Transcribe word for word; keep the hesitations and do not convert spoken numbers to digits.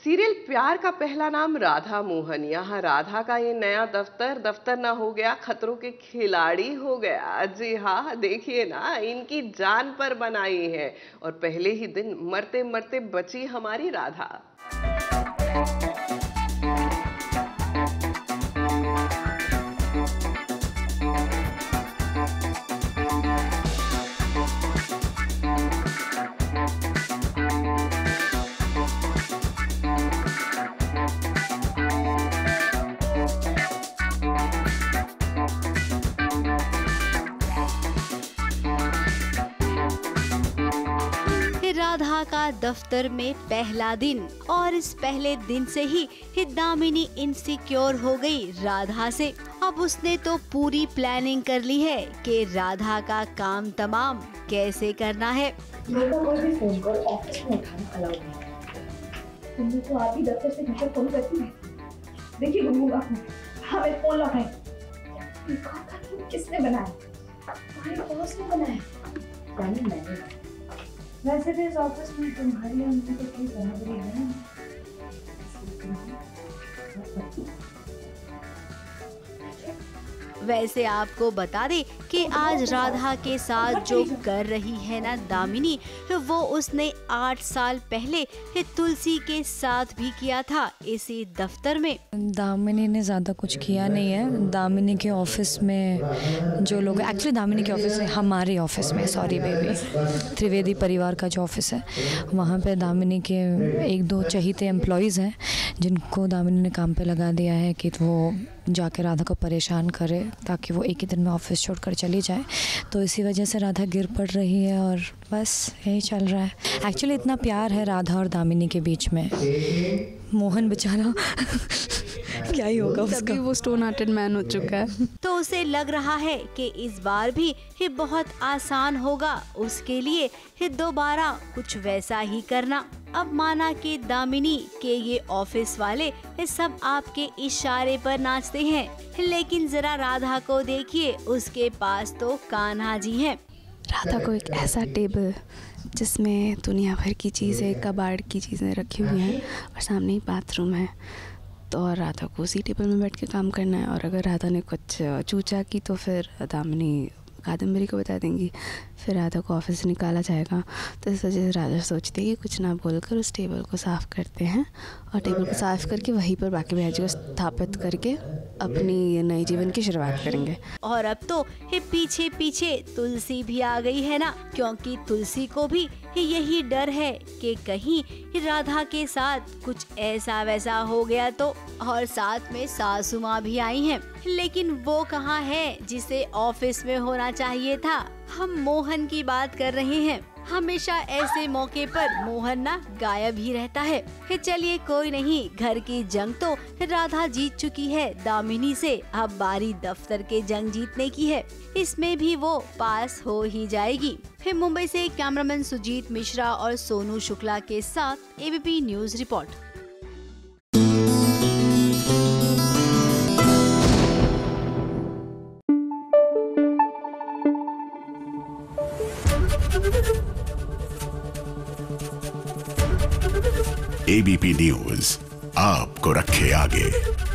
Serial प्यार का पहला नाम राधा मोहन, यहाँ राधा का ये नया दफ्तर दफ्तर ना हो गया, खतरों के खिलाड़ी हो गया। जी हाँ, देखिए ना, इनकी जान पर बनाई है और पहले ही दिन मरते मरते बची हमारी राधा। राधा का दफ्तर में पहला दिन और इस पहले दिन से ही दामिनी इनसिक्योर हो गई राधा से। अब उसने तो पूरी प्लानिंग कर ली है कि राधा का काम तमाम कैसे करना है। मेरा कोई भी फोन कॉल ऑफिस में उठाना अलाउड नहीं। तुमने तो आप ही दफ्तर से घर फोन करती है। देखिए गुरु आपने हाँ मैं फोन लौटाई। किसने बनाया? तुम्हारे बॉस ने बनाया। यानी मैंने। वैसे भी इस ऑफिस में तुम्हारी उनकी तो कोई बराबरी है ना। वैसे आपको बता दे कि आज राधा के साथ जो कर रही है ना दामिनी, वो उसने आठ साल पहले तुलसी के साथ भी किया था इसी दफ्तर में। दामिनी ने ज़्यादा कुछ किया नहीं है। दामिनी के ऑफिस में जो लोग, एक्चुअली दामिनी के ऑफिस में, हमारे ऑफिस में, सॉरी बेबी, त्रिवेदी परिवार का जो ऑफिस है वहाँ पे दामिनी के एक दो चहीते एम्प्लॉयज़ हैं जिनको दामिनी ने काम पे लगा दिया है कि वो जाके राधा को परेशान करे ताकि वो एक ही दिन में ऑफिस छोड़कर चली जाए। तो इसी वजह से राधा गिर पड़ रही है और बस यही चल रहा है। एक्चुअली इतना प्यार है राधा और दामिनी के बीच में। मोहन बेचारा क्या ही होगा उसका, वो स्टोन हार्टेड मैन हो चुका है। तो उसे लग रहा है कि इस बार भी ये बहुत आसान होगा उसके लिए ये दोबारा कुछ वैसा ही करना। अब माना कि दामिनी के ये ऑफिस वाले ये सब आपके इशारे पर नाचते हैं, लेकिन जरा राधा को देखिए, उसके पास तो कान्हा जी हैं। राधा को एक ऐसा टेबल जिसमें दुनिया भर की चीज़ें, कबाड़ की चीज़ें रखी हुई हैं और सामने ही बाथरूम है, तो और राधा को उसी टेबल में बैठ के काम करना है। और अगर राधा ने कुछ चूचा की तो फिर दामिनी कादम्बरी को बता देंगी, फिर राधा को ऑफिस से निकाला जाएगा। तो इस वजह से राधा सोचती है कि कुछ ना बोलकर उस टेबल को साफ़ करते हैं और टेबल को साफ़ करके वहीं पर बाकी भैया जी को स्थापित करके अपनी नई जीवन की शुरुआत करेंगे। और अब तो ये पीछे पीछे तुलसी भी आ गई है ना, क्योंकि तुलसी को भी यही डर है कि कहीं राधा के साथ कुछ ऐसा वैसा हो गया तो। और साथ में सासू माँ भी आई हैं, लेकिन वो कहाँ है जिसे ऑफिस में होना चाहिए था। हम मोहन की बात कर रहे हैं। हमेशा ऐसे मौके पर मोहन ना गायब ही रहता है। चलिए कोई नहीं, घर की जंग तो राधा जीत चुकी है दामिनी से, अब बारी दफ्तर के जंग जीतने की है। इसमें भी वो पास हो ही जाएगी। फिर मुंबई से कैमरामैन सुजीत मिश्रा और सोनू शुक्ला के साथ ABP News report. ABP News आपको रखे आगे।